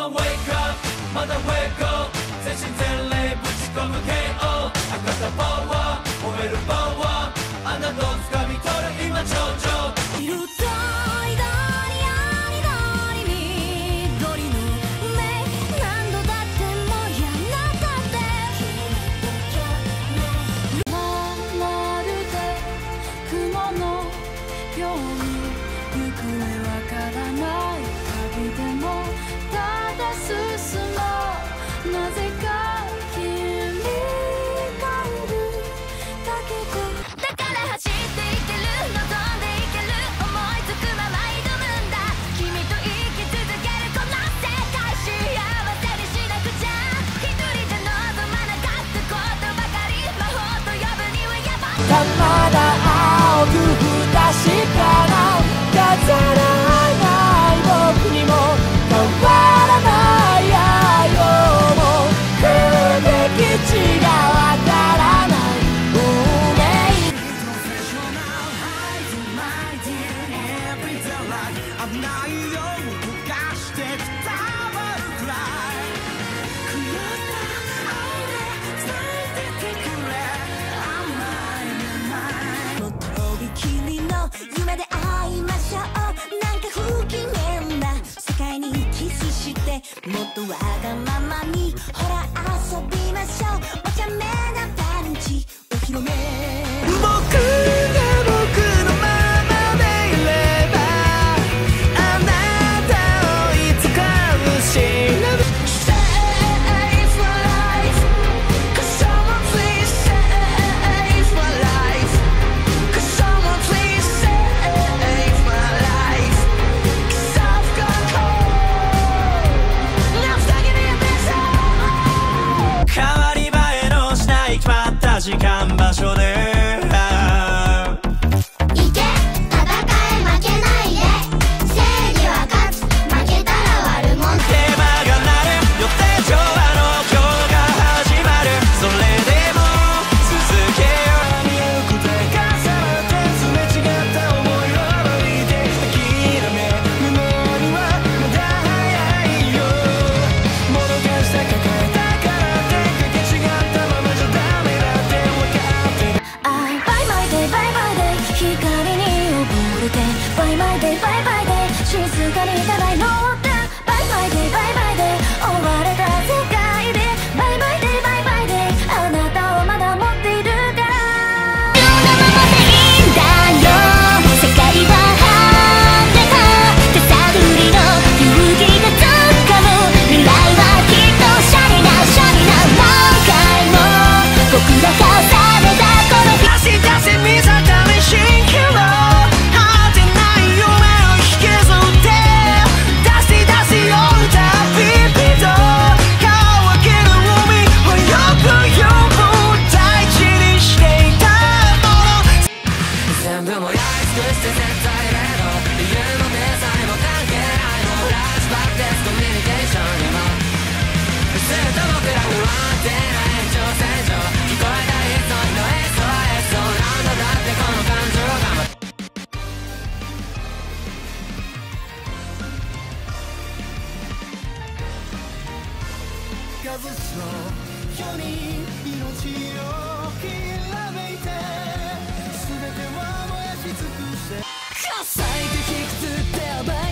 on wake up まだ wake up 全身全霊ぶち込む KO 赤さパワー燃えるパワーあなたを掴み取る今頂上色と緑ありどり緑の目何度だってもやなかってまるで雲のように行方わからない旅でもただ進もうなぜか君がいるだけでだから走っていける望んでいける思いつくまま挑むんだ君と生き続けるこの世界幸せにしなくちゃ一人じゃ望まなかったことばかり魔法と呼ぶにはやばいまだ青く不確かな飾らない僕にも変わらない愛をも空べき地がわからない運命危ないよ動かして伝わるくらい狂った愛で伝えててくれ甘い甘いとびきりの夢で会いましょうなんか不機嫌な世界にキスしてもっとわがままにほら遊びましょうお茶目なパンチお披露目僕が僕のままでいればあなたをいつか失う Save my life Cause someone please save my life Cause someone please save my life Cause I've got hope I'm stuck in the abyss 変わり映えのしない決まった時間場所でいけ戦え負けないで正義は勝つ負けたら悪者テーマが鳴る予定調和の今日が始まるそれでも続けよう見える答えがさまってすれ違った思いを抱いて諦めるのにはまだ早いよもどかしさ抱えたからってかけ違ったままじゃダメだって分かってるバイバイデイバイバイデイ光に溺れてバイバイデイバイバイデイ静かにただい乗ってバイバイデイバイバイデイ追われた世界でバイバイデイバイバイデイあなたをまだ持っているからそのままでいいんだよ世界は果てた手探りの勇気がつかむ未来はきっとシャリなシャリな何回も僕らがされたこの日出し出し見定め蜃気楼果てない夢を引きずって出し出し酔うたびびと乾ける海をよくよく大事にしていたもの全部もやり尽くして絶対レード理由もデザインも関係ないのフラッシュバックですコミュニケーションにもずっと僕ら不安定な延長線上聞こえたいつの日の SOS そうなんだだってこの感情が数のように命をきらめいて全ては燃やし尽くして火災的くつって